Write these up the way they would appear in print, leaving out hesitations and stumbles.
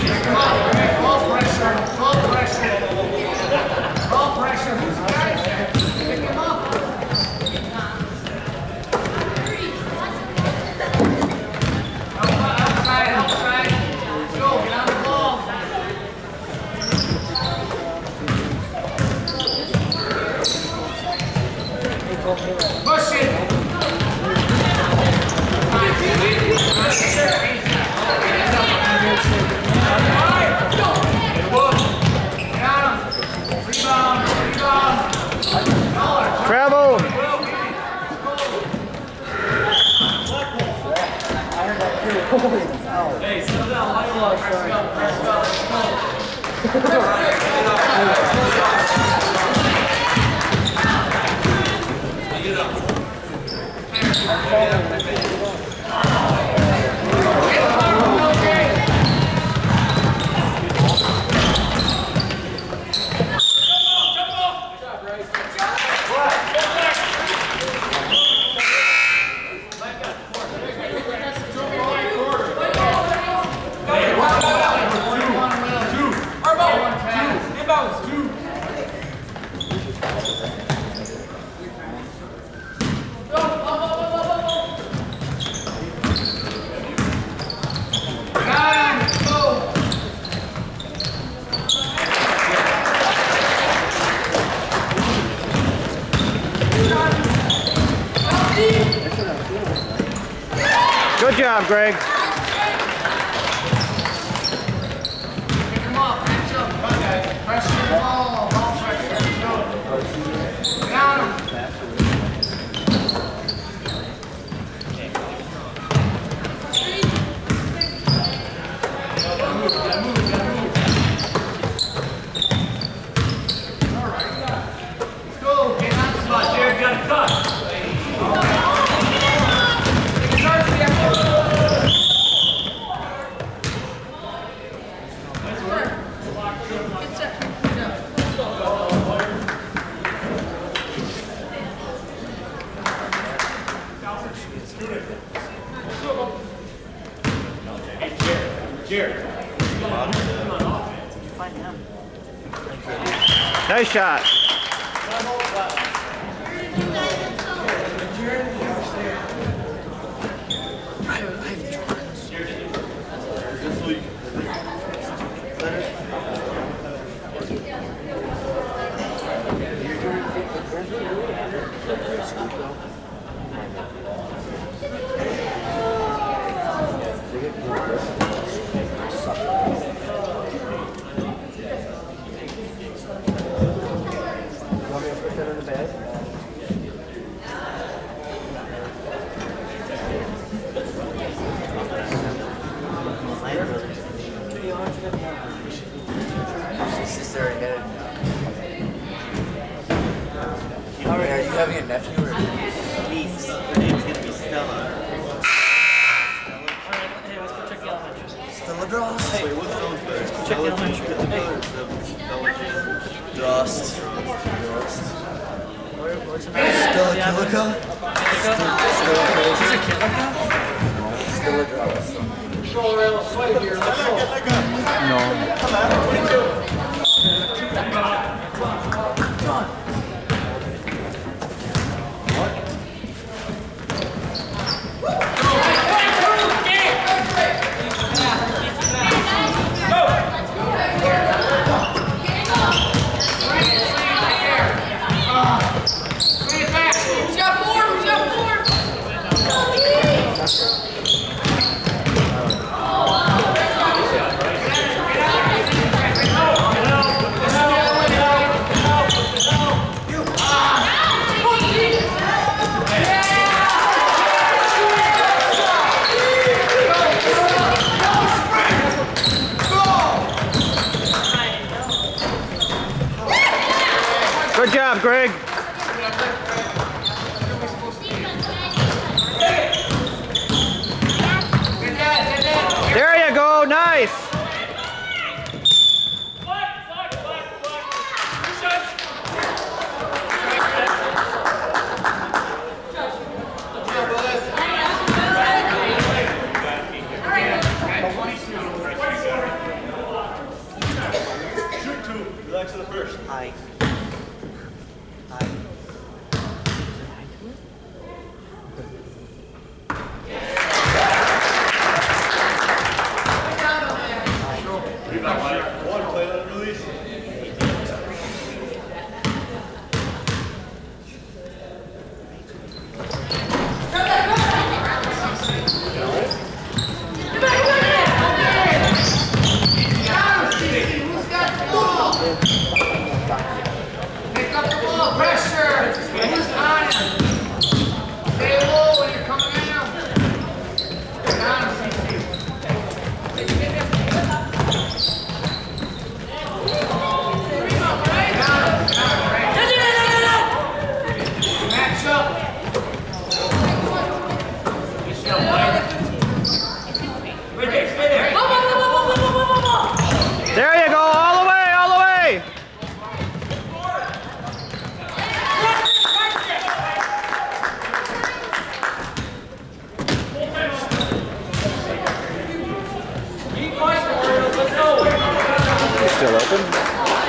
Travel. Hey, slow down. Press Good job, Greg. Come on, catch up. Pressure the ball. Ball pressure. Go. Down him. Let's go. Get on the spot. Jared got a cut. Jared. Nice shot. Are you having a nephew or a niece? Her name's gonna be Stella. Alright, hey, let's go check the elementary. Stella Drost? Wait, what's those first? Check the elementary. Drost. Where's the Stella Killica? She's a Killica? Stella Drost. No. Good job, Greg. There you go, nice. High. Pick up the ball, pressure. Who's on him? Stay low when you're coming down. Get on him, CC. Match up. There you go, all the way, all the way. Still open?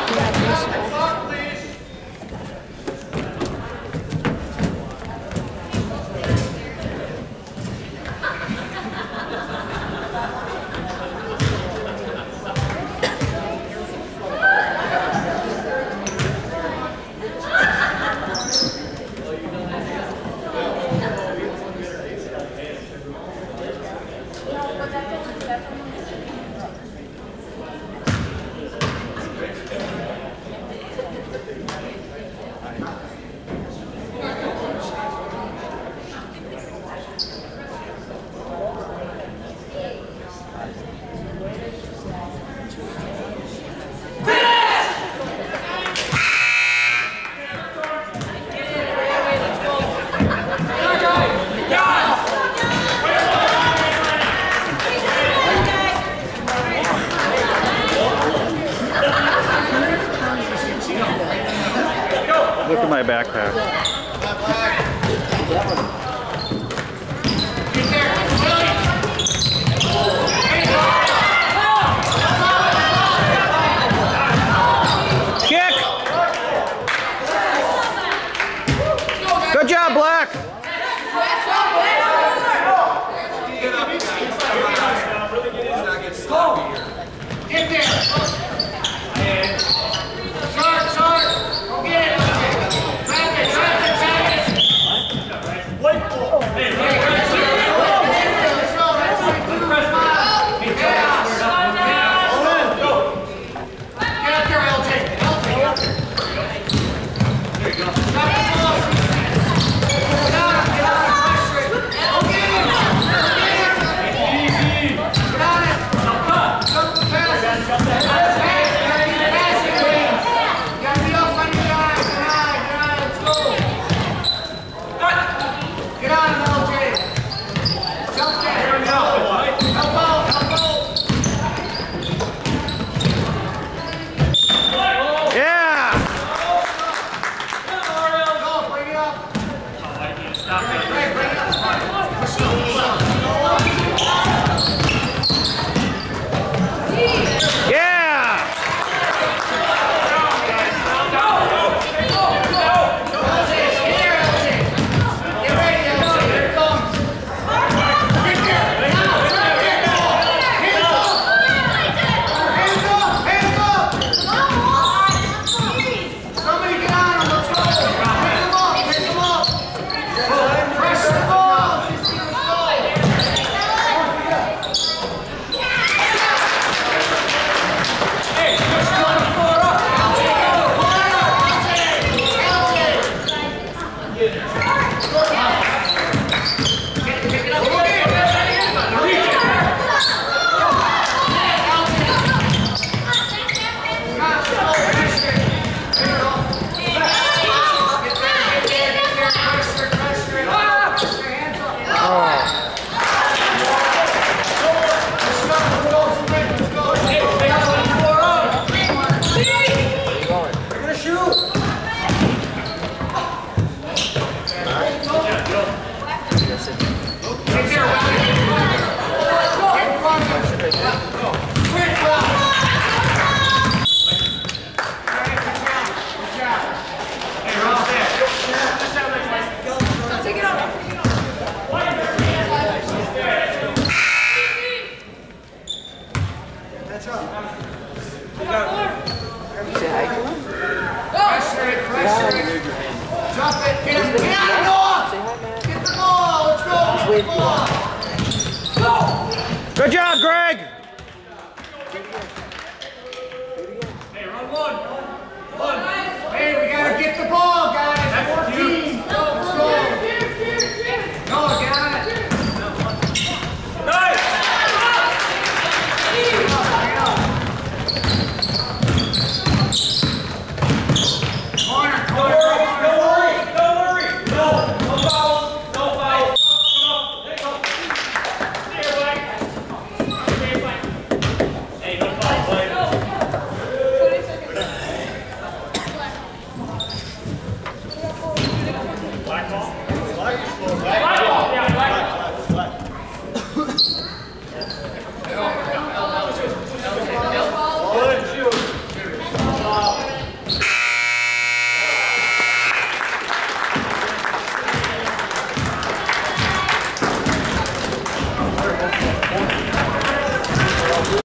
Look at my backpack. Kick! Good job, Black! Get there! Sharp, sharp! Go get it! Trap it, trap it, trap it! Wait for it! Hey, let's go! That's 22, smile! Chaos! Get up there, LJ! LJ, up there! There you go. Stop the ball! Get on him, pressure it! Go get him! Get on it! Jump the pass! Get on him, LJ! Jump there! Elbow! Yeah! Go, bring it up! Hey, bring it up! Push up! Yeah! Say hi to him. Pressure it, pressure it. Drop it, get it. Get out, Noah! Say hi, man. Get the ball, let's go. Wait Come on. Go! Good job, Greg. Say